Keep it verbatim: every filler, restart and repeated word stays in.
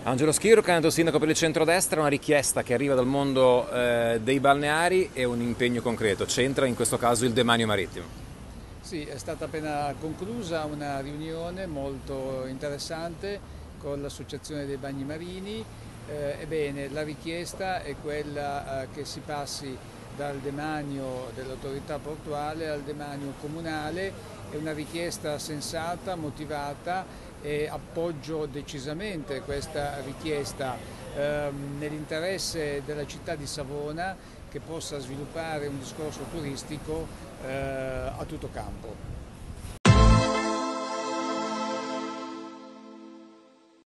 Angelo Schiro, candidato sindaco per il centrodestra, una richiesta che arriva dal mondo eh, dei balneari e un impegno concreto. C'entra in questo caso il demanio marittimo. Sì, è stata appena conclusa una riunione molto interessante con l'Associazione dei Bagni Marini. Eh, ebbene, la richiesta è quella eh, che si passi dal demanio dell'autorità portuale al demanio comunale. È una richiesta sensata, motivata, e appoggio decisamente questa richiesta ehm, nell'interesse della città di Savona, che possa sviluppare un discorso turistico eh, a tutto campo.